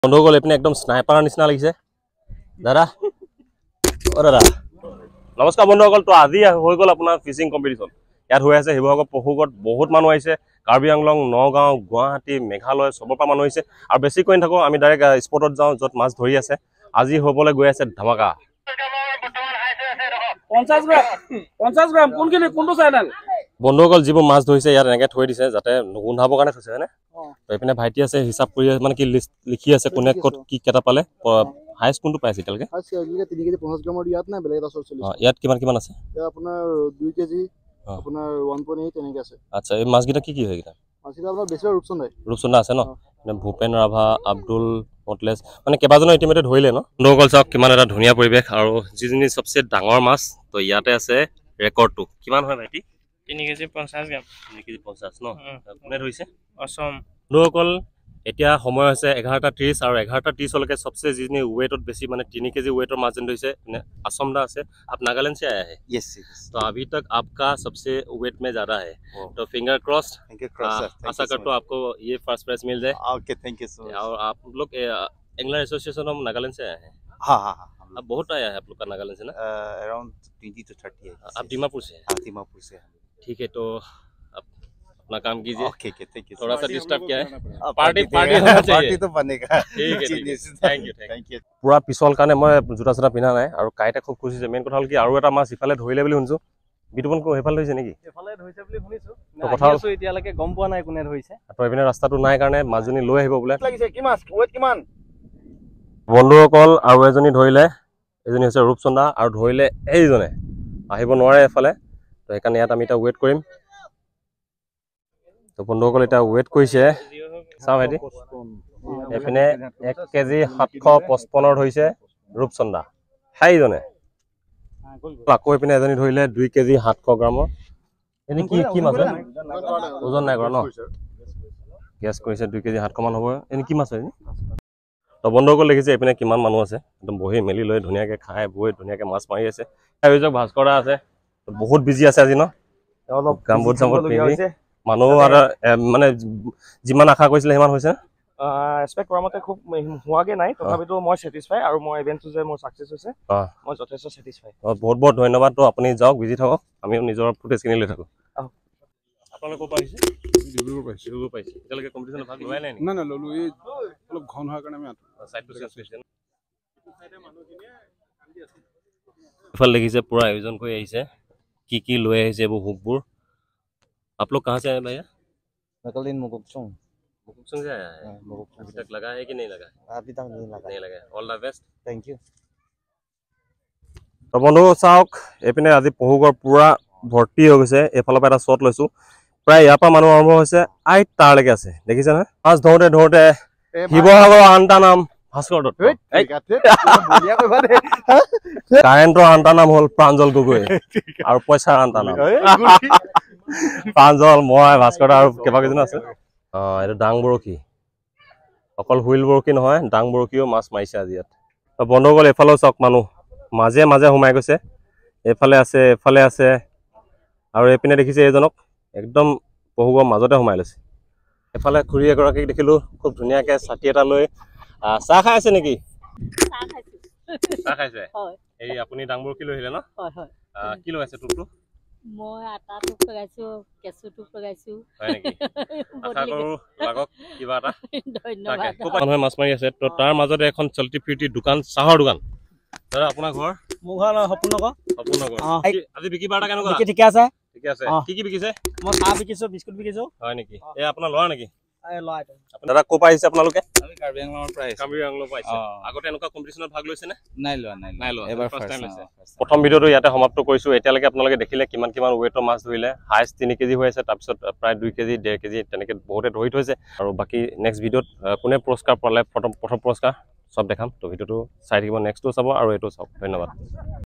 বন্ধুসকল এইপিনে একদম স্নাইপাৰ নিচিনা লাগিছে দাদা দাদা নমস্কাৰ বন্ধুসকল তো আজি হৈ গ'ল আপোনাৰ ফিচিং কম্পিটিশ্যন ইয়াত হৈ আছে শিৱসাগৰ পশুগড়ত বহুত মানুহ আহিছে কাৰ্বি আংলং নগাঁও গুৱাহাটী মেঘালয় সবৰ পৰা মানুহ আহিছে আৰু বেছি কৈ নাথাকো আমি ডাইৰেক্ট স্পটত যাওঁ য'ত মাছ ধৰি আছে আজি হ'বলৈ গৈ আছে ধামাকা 50 গ্ৰাম কোনটো চেনেল বন্ধুসকল যিবোৰ মাছ ধৰিছে ইয়াত এনেকৈ থৈ দিছে যাতে নুগুন্ধাবৰ কাৰণে থৈছে হয়নে তো এইপিনে ভাইটি আছে হিচাপ কৰি মানে কি লিষ্ট লিখি আছে কোনে ক'ত কি কেইটা পালে হাইষ্ট কোনটো পাইছে এতিয়ালৈকে 3 কেজি 50 গ্ৰামৰ ইয়াত নাই বেলেগ এটা চব চলি আছে ইয়াত কিমান আছে আপোনাৰ 2 কেজি আপোনাৰ 1.8 তেনেকৈ আছে আচ্ছা এই মাছকেইটা কি হয় এটা মাছকেইটা আপোনাৰ বেছি ৰূপচন্দা আছে ন ভূপেন ৰাভা আব্দুল মতলেছ মানে কেইবাজনো ইতিমধ্যে ধৰিলে ন বন্ধুসকল চাওক কিমান এটা ধুনীয়া পৰিৱেশ আৰু যিজনী সবচে ডাঙৰ মাছ তো ইয়াতে আছে ৰেকৰ্ডটো কিমান হয় ভাইটি 3 কেজি 50 গ্ৰাম 3 কেজি 50 ন কোনে ধৰিছে অসম বন্ধুসকল এতিয়া সময় হৈছে 11:30 और 11:30 লৈকে सबसे जितनी वेटत बेसी माने 3 केजी वेटर मार्जिन रही है असम दा है आप नागालैंड से आया है यस तो अभी तक आपका सबसे वेट में ज्यादा है तो फिंगर क्रॉस आशा करता हूँ आपको ये फर्स्ट प्राइज मिल जाए okay thank you so much और आप लोग एंगलर एसोसिएशन ऑफ नागालैंड से आए हैं हाँ अब बहुत आया है आप लोग का नागालैंड से ना अराउंड 20 to 30 है आप दीमापुर से हाँ दीमापुर से ठीक है तो अपना काम कीजिए ओके थैंक यू थोड़ा सा डिस्टर्ब किया है पार्टी होना चाहिए पार्टी तो बनेगा ठीक है थैंक यू पूरा पिछल कारण मैं जूता चूता पिंधा ना और काइटे खूब खुशी से मेन कथा हल कि और এটা মাছ ইফালে ধৰিলে বুলি শুনিছো বিতুপন কো হেফাল ধৰিছে নেকি এফালে ধৰিছে বুলি শুনিছো তো কথা আছো এতিয়ালৈকে গম পোৱা নাই কোনে ধৰিছে তো এপিনে ৰাস্তাটো নাই কাৰণে মাজুনী লৈ আহিব বোলে লাগিছে কি মাছ ওয়েট কিমান বন্ধুসকল আৰু এজনী ধৰিলে এজনী হৈছে ৰূপচন্দা আৰু ধৰিলে এইজনে আহিব নোৱাৰে এফালে তো সেইকাৰণে ইয়াত আমি এটা ৱেট কৰিম তো বন্ধুসকল এটা ৱেট কৰিছে চাও ভাইটি এপিনে 1 কেজি 755 ধৰিছে ৰূপচন্দা সেইজনে আকৌ এপিনে এজনী ধৰিলে 2 কেজি 700 গ্ৰামৰ এনে কি মাছ ওজন নাই কৰা ন গেছ কৰিছে 2 কেজি 700 মান হ'ব এনে কি মাছ হয় তো বন্ধুসকল দেখিছে এপিনে কিমান মানুহ আছে একদম বহি মেলি লৈ ধুনীয়াকৈ খাই বৈ ধুনীয়াকৈ মাছ মাৰি আছে এইজক ভাস্কৰা আছে বহুত বিজি আছে আজি ন অলপ গামবুট চামবুট পিন্ধি মানুহ আৰু মানে যিমান আশা কৰিছিলে সিমান হৈছে এক্সপেক্ট কৰা মতে খুব হোৱাগে নাই তথাপিতো মই স্যাটিসফাই আৰু মই ইভেন্টটো যে মোৰ সাকসেস হৈছে মই যথেষ্ট স্যাটিসফাই বহুত বহুত ধন্যবাদ তো আপুনি যাওক বিজি থাকক আমি নিজৰ ফুটেজখিনি লৈ থাকো আপোনালোক ক'ৰ পৰা আহিছে ডিব্ৰুগড় পাইছে এতিয়ালৈকে কম্পিটিশ্যনত ভাগ লোৱাই নাই না ললো এই অলপ ঘন হোৱাৰ কাৰণে আমি সাইডটো চেঞ্জ কৰিছে ইফালে দেখিছে পুৰা আয়োজন কৰি আহিছে কি লৈ আহিছে এইবোৰ হুকবোৰ आप लोग कहाँ से आए भैया नकलीन मुकुकचुंग से आया है अभी तक लगा है कि नहीं लगा अभी तक नहीं लगा all the best thank you तो बंधु चाওক এইপিনে আজি পহুগড় পুৰা ভৰ্তি হৈ গৈছে এফালৰ পৰা এটা শ্বট লৈছো প্ৰায় ইয়াৰ পৰা মানুহ আৰম্ভ হৈছে আই তাৰলৈকে আছে দেখিছে না মাছ ধৰোতে শিৱসাগৰৰ আনটা নাম ভাস্কৰ দত্ত কাৰেণ্টৰ আনটা নাম হ'ল প্ৰাঞ্জল গগৈ আৰু পইচাৰ আনটা নাম প্ৰাঞ্জল মই ভাস্কৰ আৰু কেইবাকেইজন আছে এইটো ডাং বৰশী অকল হুইল বৰশী নহয় ডাং বৰশীও মাছ মাৰিছে আজি ইয়াত বন্ধুসকল এফালেও চাওক মানুহ মাজে মাজে সোমাই গৈছে এফালে আছে আৰু এইপিনে দেখিছে এইজনক একদম পহুগড়ৰ মাজতে সোমাই লৈছে এফালে খুৰী এগৰাকীক দেখিলো খুব ধুনীয়াকৈ ছাতি এটা লৈ চাহ খাই আছে নেকি চাহ খাইছে এই আপুনি ডাং বৰশী লৈ আহিলে ন কি লগাইছে টোপটো মই আটা টুক লগাইছো কেঁচু টুক লগাইছো হয় নেকি আশা কৰো লাগক কিবা এটা ধন্যবাদ মানুহে মাছ মাৰি আছে তো তাৰ মাজতে এখন চলতি ফিৰতি দোকান চাহৰ দোকান দাদা আপোনাৰ ঘৰ মোৰ ঘৰ সপোনগৰ আজি বিকি বাৰটা কেনেকুৱা ঠিকে আছে কি বিকিছে মই চাহ বিকিছো বিস্কুট বিকিছো হয় নেকি এই আপোনাৰ ল'ৰা নেকি লয়টো দাদা ক'ৰ পৰা আহিছে আপোনালোকে আমি কাৰ্বি আংলঙৰ পৰা আহিছো কাৰ্বি আংলঙৰ পৰা আহিছে আগতে এনেকুৱা কম্পিটিশ্যনত ভাগ লৈছে নে নাই লোৱা এবাৰ ফাৰ্ষ্ট টাইম লৈছে প্ৰথম ভিডিঅ'টো ইয়াতে সমাপ্ত কৰিছো এতিয়ালৈকে আপোনালোকে দেখিলে কিমান ৱেটৰ মাছ ধৰিলে হাইষ্ট 3 কেজি হৈ আছে তাৰপিছত প্ৰায় 2 কেজি 1.5 কেজি তেনেকৈ বহুতে ধৰি থৈছে আৰু বাকী নেক্সট ভিডিঅ'ত কোনে পুৰস্কাৰ পালে প্ৰথম পুৰস্কাৰ সব দেখাম তো ভিডিঅ'টো চাই থাকিব নেক্সটটো চাব আৰু এইটো চাওক ধন্যবাদ